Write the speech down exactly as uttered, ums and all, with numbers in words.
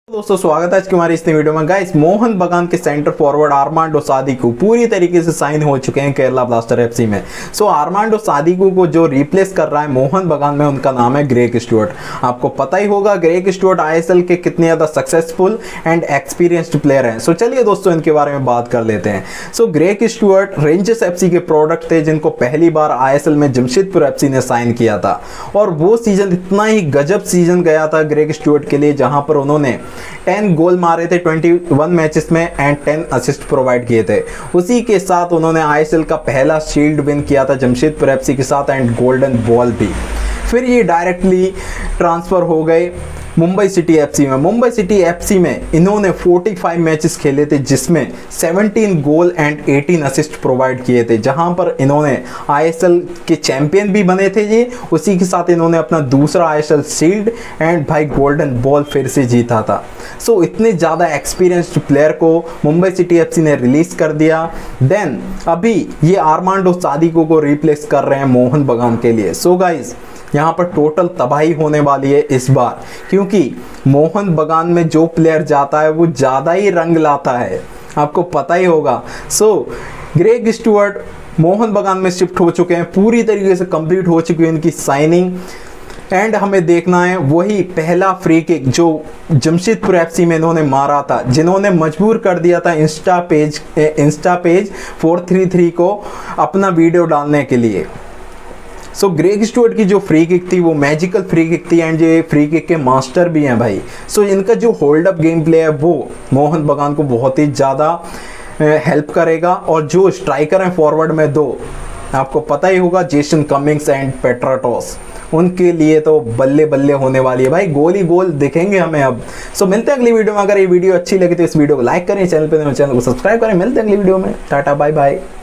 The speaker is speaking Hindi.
दोस्तों स्वागत है आज की हमारी इस वीडियो में। गाइस, मोहन बगान के सेंटर फॉरवर्ड आर्मांडो सादिकू पूरी तरीके से साइन हो चुके हैं केरला ब्लास्टर एफसी में। सो आर्मांडो सादिकू को जो रिप्लेस कर रहा है मोहन बगान में, उनका नाम है ग्रेग स्टुअर्ट। आपको पता ही होगा ग्रेग स्टुअर्ट आईएसएल के कितने ज्यादा सक्सेसफुल एंड एक्सपीरियंस्ड प्लेयर हैं। सो चलिए दोस्तों इनके बारे में बात कर लेते हैं। So Greg Stewart Rangers FC के प्रोडक्ट थे, जिनको पहली बार आईएसएल में जमशेदपुर एफसी ने साइन किया था। और वो सीजन इतना ही गजब सीजन गया था ग्रेग स्टुअर्ट के लिए, जहां पर उन्होंने टेन गोल मारे थे इक्कीस मैचेस में एंड टेन असिस्ट प्रोवाइड किए थे। उसी के साथ उन्होंने आईएसएल का पहला शील्ड विन किया था जमशेदपुर एफसी के साथ एंड गोल्डन बॉल भी। फिर ये डायरेक्टली ट्रांसफर हो गए मुंबई सिटी एफसी में। मुंबई सिटी एफसी में इन्होंने पैंतालीस मैचेस खेले थे, जिसमें सत्रह गोल एंड अठारह असिस्ट प्रोवाइड किए थे, जहां पर इन्होंने आईएसएल के चैंपियन भी बने थे जी। उसी के साथ इन्होंने अपना दूसरा आईएसएल शील्ड एंड भाई गोल्डन बॉल फिर से जीता था। सो so, इतने ज़्यादा एक्सपीरियंस्ड प्लेयर को मुंबई सिटी एफसी ने रिलीज कर दिया। देन अभी ये आर्मांडो सादिकू को रिप्लेस कर रहे हैं मोहन बगान के लिए। सो so गाइज, यहाँ पर टोटल तबाही होने वाली है इस बार, क्योंकि मोहन बगान में जो प्लेयर जाता है वो ज़्यादा ही रंग लाता है, आपको पता ही होगा। So so, Greg Stewart Mohun Bagan में शिफ्ट हो चुके हैं, पूरी तरीके से कंप्लीट हो चुकी है इनकी साइनिंग। एंड हमें देखना है वही पहला फ्री किक जो जमशेदपुर एफसी में इन्होंने मारा था, जिन्होंने मजबूर कर दिया था insta page insta page four three three को अपना वीडियो डालने के लिए। सो so, ग्रेग स्टुअर्ट की जो फ्री किक थी वो मैजिकल फ्री किक थी एंड ये फ्री किक के मास्टर भी हैं भाई। सो so, इनका जो होल्ड अप गेम प्ले है वो मोहन बगान को बहुत ही ज़्यादा हेल्प करेगा। और जो स्ट्राइकर हैं फॉरवर्ड में दो, आपको पता ही होगा, जेसन कमिंग्स एंड पेट्राटोस, उनके लिए तो बल्ले बल्ले होने वाली है भाई, गोल ही गोल दिखेंगे हमें अब। सो so, मिलते हैं अगली वीडियो में। अगर ये वीडियो अच्छी लगी तो इस वीडियो को लाइक करें, चैनल पे चैनल को सब्सक्राइब करें। मिलते हैं अगली वीडियो में। Tata bye bye.